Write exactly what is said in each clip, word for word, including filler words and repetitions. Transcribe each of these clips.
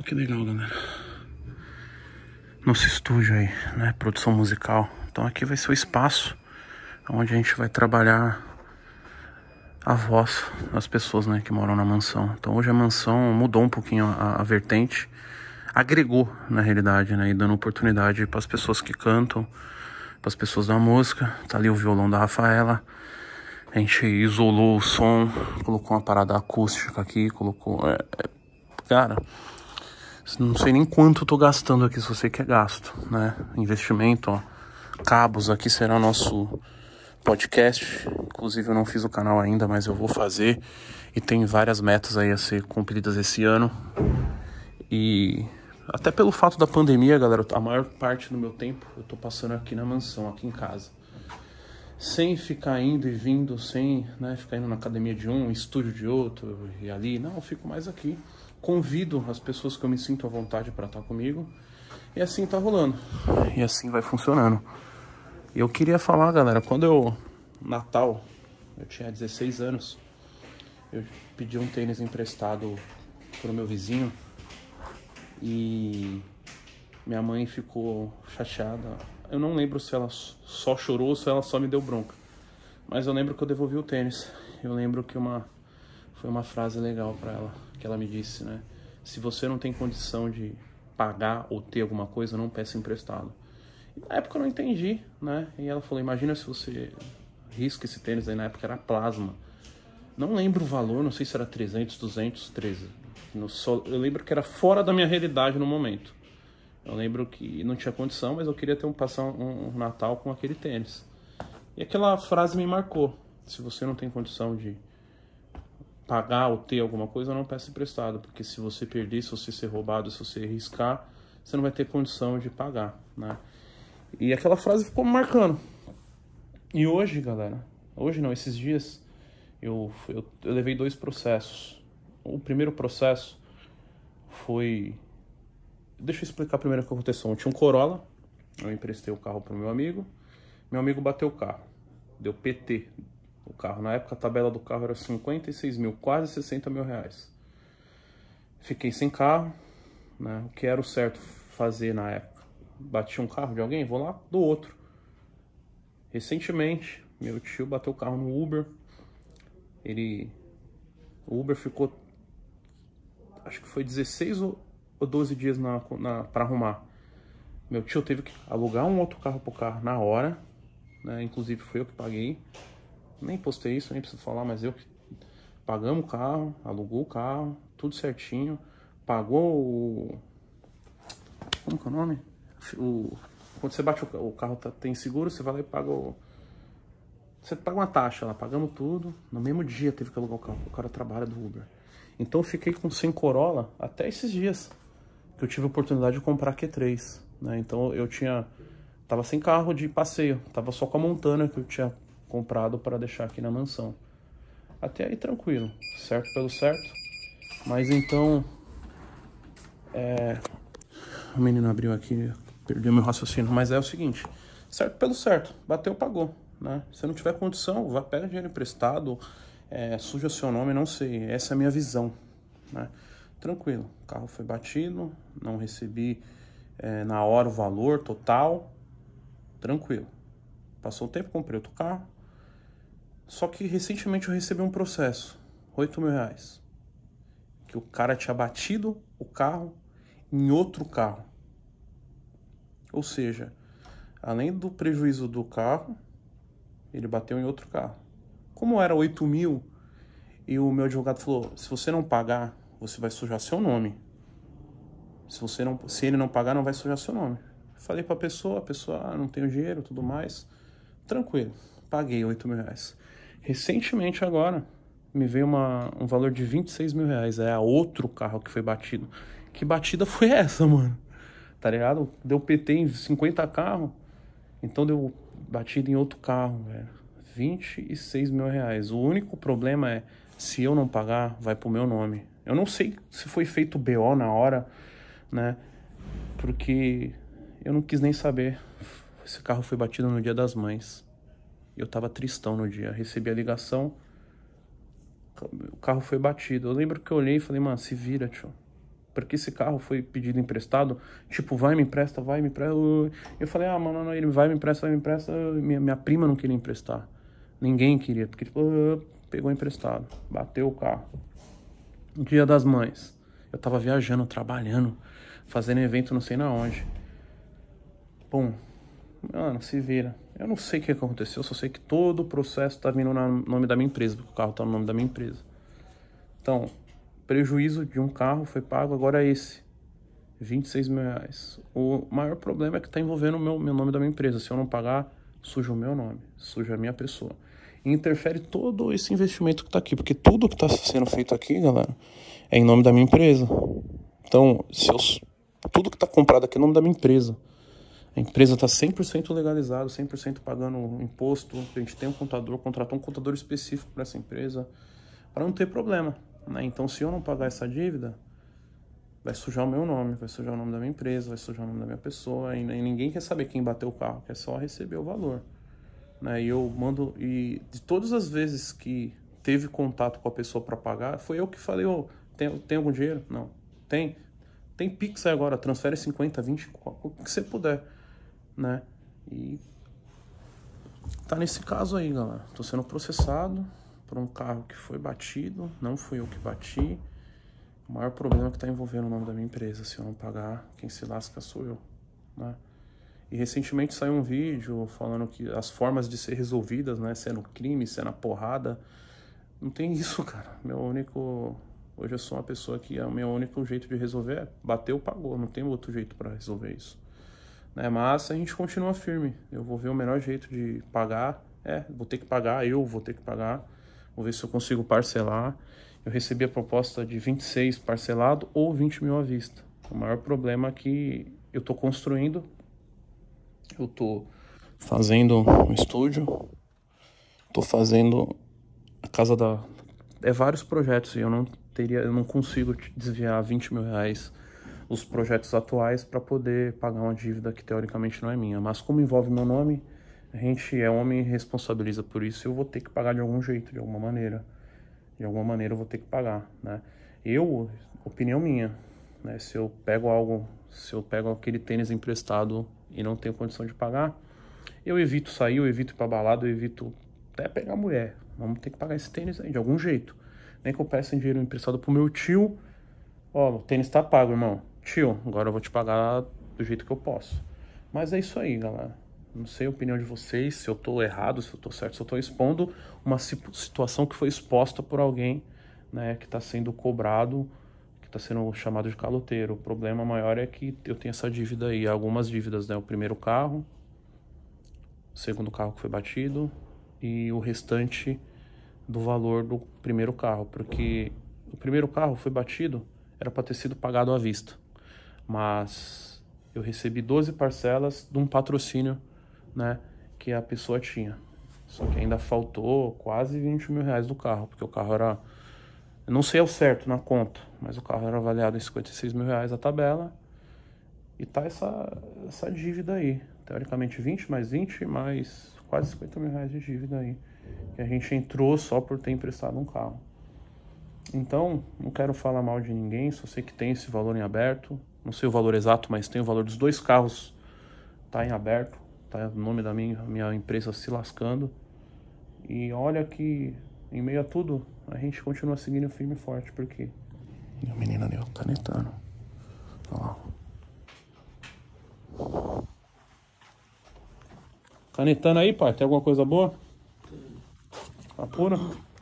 Oh, que legal, galera. Nosso estúdio aí, né? Produção musical. Então aqui vai ser o espaço onde a gente vai trabalhar a voz das pessoas, né, que moram na mansão. Então hoje a mansão mudou um pouquinho a, a vertente, agregou na realidade, né, e dando oportunidade para as pessoas que cantam, para as pessoas da música. Tá ali o violão da Rafaela. A gente isolou o som, colocou uma parada acústica aqui, colocou... É, é, cara, não sei nem quanto eu tô gastando aqui, se você quer gasto, né? Investimento, ó. Cabos, aqui será nosso podcast. Inclusive eu não fiz o canal ainda, mas eu vou fazer. E tem várias metas aí a ser cumpridas esse ano. E até pelo fato da pandemia, galera, a maior parte do meu tempo eu tô passando aqui na mansão, aqui em casa. Sem ficar indo e vindo, sem, né, ficar indo na academia de um, estúdio de outro e ali. Não, eu fico mais aqui. Convido as pessoas que eu me sinto à vontade para estar comigo. E assim tá rolando. E assim vai funcionando. E eu queria falar, galera, quando eu... Natal, eu tinha dezesseis anos. Eu pedi um tênis emprestado pro meu vizinho. E minha mãe ficou chateada. Eu não lembro se ela só chorou ou se ela só me deu bronca. Mas eu lembro que eu devolvi o tênis. Eu lembro que uma... foi uma frase legal pra ela, que ela me disse, né? Se você não tem condição de pagar ou ter alguma coisa, não peça emprestado. E na época eu não entendi, né? E ela falou, imagina se você risca esse tênis, aí na época era plasma. Não lembro o valor, não sei se era trezentos, duzentos, treze. No sol... Eu lembro que era fora da minha realidade no momento. Eu lembro que não tinha condição, mas eu queria ter um, passar um, um Natal com aquele tênis. E aquela frase me marcou. Se você não tem condição de pagar ou ter alguma coisa, não peça emprestado. Porque se você perder, se você ser roubado, se você riscar, você não vai ter condição de pagar, né? E aquela frase ficou me marcando. E hoje, galera, hoje não, esses dias, eu, eu, eu levei dois processos. O primeiro processo foi... Deixa eu explicar primeiro o que aconteceu. Eu tinha um Corolla, eu emprestei o carro pro meu amigo, meu amigo bateu o carro, deu P T o carro. Na época a tabela do carro era cinquenta e seis mil, quase sessenta mil reais. Fiquei sem carro, né? O que era o certo fazer na época? Bati um carro de alguém, vou lá do outro. Recentemente, meu tio bateu o carro no Uber. Ele... O Uber ficou... Acho que foi dezesseis ou doze dias na, na, pra arrumar. Meu tio teve que alugar um outro carro pro carro na hora, né? Inclusive foi eu que paguei. Nem postei isso, nem preciso falar, mas eu que... Pagamos o carro, alugou o carro, tudo certinho. Pagou o... Como que é o nome? O... Quando você bate o, o carro, tá, tem seguro, você vai lá e paga o... Você paga uma taxa lá, pagamos tudo. No mesmo dia teve que alugar o carro, o cara trabalha do Uber. Então eu fiquei com sem Corolla até esses dias, que eu tive a oportunidade de comprar Q três, né? Então eu tinha... Tava sem carro de passeio, tava só com a Montana que eu tinha comprado para deixar aqui na mansão. Até aí tranquilo, certo pelo certo. Mas então... É... O menino abriu aqui, perdeu meu raciocínio. Mas é o seguinte, certo pelo certo, bateu, pagou, né? Se não tiver condição, vá, pega dinheiro emprestado, é, suja seu nome, não sei. Essa é a minha visão, né? Tranquilo, o carro foi batido, não recebi é, na hora o valor total, tranquilo. Passou o tempo, comprei outro carro. Só que recentemente eu recebi um processo, oito mil reais. Que o cara tinha batido o carro em outro carro. Ou seja, além do prejuízo do carro, ele bateu em outro carro. Como era oito mil, e o meu advogado falou, se você não pagar, você vai sujar seu nome. Se, você não, se ele não pagar, não vai sujar seu nome. Falei pra pessoa, a pessoa, ah, não tenho dinheiro, tudo mais. Tranquilo, paguei oito mil reais. Recentemente agora, me veio uma, um valor de vinte e seis mil reais. É outro carro que foi batido. Que batida foi essa, mano? Tá ligado? Deu P T em cinquenta carros. Então deu batida em outro carro, velho. vinte e seis mil reais. O único problema é, se eu não pagar, vai pro meu nome. Eu não sei se foi feito B O na hora, né? Porque eu não quis nem saber. Esse carro foi batido no Dia das Mães. Eu tava tristão no dia. Recebi a ligação. O carro foi batido. Eu lembro que eu olhei e falei, mano, se vira, tio. porque esse carro foi pedido emprestado, tipo, vai, me empresta, vai, me empresta. Eu falei, ah, mano, não, ele vai, me empresta, vai, me empresta. Minha, minha prima não queria emprestar. Ninguém queria, porque, tipo, pegou emprestado, bateu o carro. Dia das Mães. Eu tava viajando, trabalhando, fazendo evento não sei na onde. Bom, mano, se vira. Eu não sei o que aconteceu, só sei que todo o processo tá vindo no nome da minha empresa, porque o carro tá no nome da minha empresa. Então, prejuízo de um carro foi pago, agora é esse. vinte e seis mil reais. O maior problema é que tá envolvendo o meu, meu nome da minha empresa. Se eu não pagar, suja o meu nome, suja a minha pessoa. E interfere todo esse investimento que tá aqui, porque tudo que tá sendo feito aqui, galera, é em nome da minha empresa. Então, se eu, tudo que tá comprado aqui é em nome da minha empresa. A empresa tá cem por cento legalizado, cem por cento pagando imposto. A gente tem um contador, contratou um contador específico para essa empresa, para não ter problema, né? Então, se eu não pagar essa dívida, vai sujar o meu nome, vai sujar o nome da minha empresa, vai sujar o nome da minha pessoa, e, e ninguém quer saber quem bateu o carro, quer só receber o valor, né? E eu mando, e de todas as vezes que teve contato com a pessoa para pagar, foi eu que falei, ô, oh, tem, tem algum dinheiro? Não. Tem? Tem Pix aí agora, transfere cinquenta, vinte, o que você puder, né? E tá nesse caso aí, galera. Tô sendo processado por um carro que foi batido, não fui eu que bati. O maior problema é que tá envolvendo o nome da minha empresa. Se eu não pagar, quem se lasca sou eu, né? E recentemente saiu um vídeo falando que as formas de ser resolvidas, né? Se é no crime, se é na porrada. Não tem isso, cara. Meu único... Hoje eu sou uma pessoa que é o meu único jeito de resolver é bateu, pagou. Não tem outro jeito para resolver isso, né? Mas a gente continua firme. Eu vou ver o melhor jeito de pagar. É, vou ter que pagar, eu vou ter que pagar. Vou ver se eu consigo parcelar. Eu recebi a proposta de vinte e seis parcelado ou vinte mil à vista. O maior problema é que eu tô construindo. Eu tô fazendo um estúdio. Tô fazendo a casa da... É vários projetos e eu não teria, eu não consigo desviar vinte mil reais os projetos atuais para poder pagar uma dívida que teoricamente não é minha. Mas como envolve meu nome, a gente é homem e responsabiliza por isso. Eu vou ter que pagar de algum jeito, de alguma maneira. De alguma maneira eu vou ter que pagar, né? Eu, opinião minha, né? Se eu pego algo, se eu pego aquele tênis emprestado e não tenho condição de pagar, eu evito sair, eu evito ir pra balada, eu evito até pegar mulher. Vamos ter que pagar esse tênis aí, de algum jeito. Nem que eu peça dinheiro emprestado pro meu tio. Ó, o tênis tá pago, irmão. Tio, agora eu vou te pagar do jeito que eu posso. Mas é isso aí, galera. Não sei a opinião de vocês, se eu tô errado, se eu tô certo, se eu tô expondo uma situação que foi exposta por alguém, né, que tá sendo cobrado, que tá sendo chamado de caloteiro. O problema maior é que eu tenho essa dívida aí, algumas dívidas, né? O primeiro carro, o segundo carro que foi batido e o restante do valor do primeiro carro, porque o primeiro carro foi batido, era para ter sido pagado à vista, mas eu recebi doze parcelas de um patrocínio, né, que a pessoa tinha, só que ainda faltou quase vinte mil reais do carro, porque o carro era, eu não sei ao certo na conta, mas o carro era avaliado em cinquenta e seis mil reais a tabela, e tá essa, essa dívida aí, teoricamente vinte mais vinte, mais quase cinquenta mil reais de dívida aí, que a gente entrou só por ter emprestado um carro. Então, não quero falar mal de ninguém, só sei que tem esse valor em aberto, não sei o valor exato, mas tem o valor dos dois carros, tá em aberto, tá o nome da minha, minha empresa se lascando, e olha que em meio a tudo, a gente continua seguindo firme e forte, porque... E a menina deu canetando, olha lá. Canetando aí, pai, tem alguma coisa boa? Apura?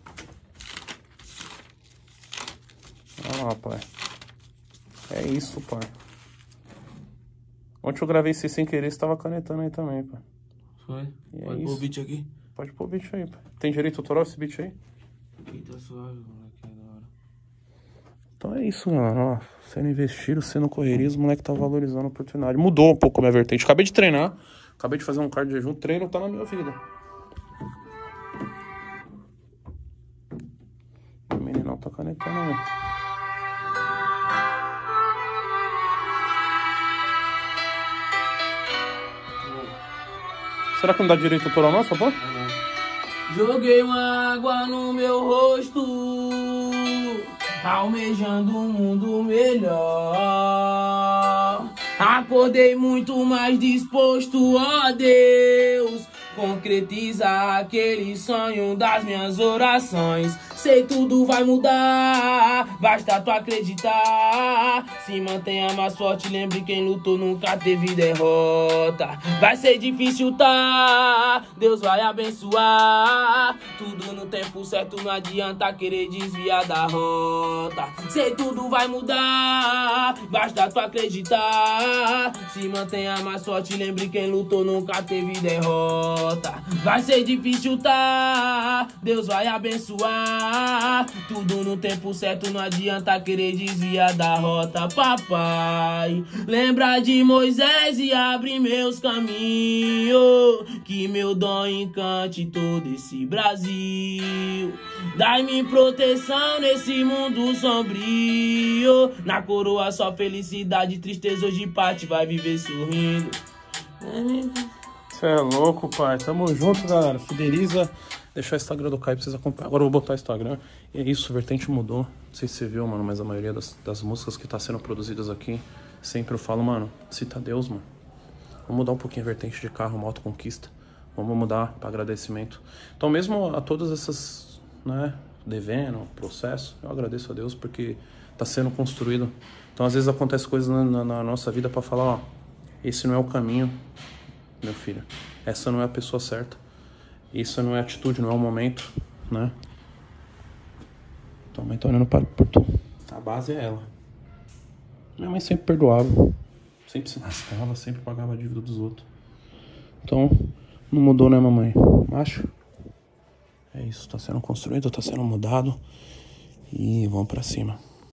Olha lá, pai. É isso, pai. Ontem eu gravei isso sem querer, você tava canetando aí também, pai. Foi? E Pode é pôr o isso. beat aqui? Pode pôr o beat aí, pai. Tem direito autoral esse beat aí? Aqui tá suave, moleque, é da hora. Então é isso, mano. Ó, sendo investido, sendo correria, os moleque tá valorizando a oportunidade. Mudou um pouco a minha vertente. Acabei de treinar. Acabei de fazer um cardio de jejum. Treino tá na minha vida. O meninão tá canetando aí. Será que não dá direito autoral não, essa porra? Ah, não. Joguei uma água no meu rosto, almejando um mundo melhor. Acordei muito mais disposto, ó Deus, concretizar aquele sonho das minhas orações. Sei tudo vai mudar, basta tu acreditar. Se mantenha mais forte, lembre quem lutou nunca teve derrota. Vai ser difícil, tá? Deus vai abençoar. Tudo no tempo certo, não adianta querer desviar da rota. Sei tudo vai mudar, basta tu acreditar. Se mantenha mais forte, lembre quem lutou nunca teve derrota. Vai ser difícil, tá? Deus vai abençoar. Tudo no tempo certo, não adianta querer desviar da rota. Papai, lembra de Moisés e abre meus caminhos, que meu dom encante todo esse Brasil. Dai-me proteção nesse mundo sombrio, na coroa só felicidade, tristeza hoje parte vai viver sorrindo. Você é louco, pai. Tamo junto, galera. Fideliza. Deixar o Instagram do Caio pra vocês acompanharem. Agora eu vou botar o Instagram. E é isso, o Vertente mudou. Não sei se você viu, mano, mas a maioria das, das músicas que tá sendo produzidas aqui, sempre eu falo, mano, cita Deus, mano. Vamos mudar um pouquinho a vertente de carro, moto, conquista. Vamos mudar para agradecimento. Então, mesmo a todas essas, né, devendo, processo, eu agradeço a Deus porque tá sendo construído. Então, às vezes acontece coisas na, na, na nossa vida para falar, ó, esse não é o caminho, meu filho. Essa não é a pessoa certa. Isso não é atitude, não é o momento, né? Tua mãe tá olhando para por tu. A base é ela. Minha mãe sempre perdoava. Sempre se lascava, sempre pagava a dívida dos outros. Então, não mudou, né, mamãe? Macho? É isso, tá sendo construído, tá sendo mudado. E vamos pra cima.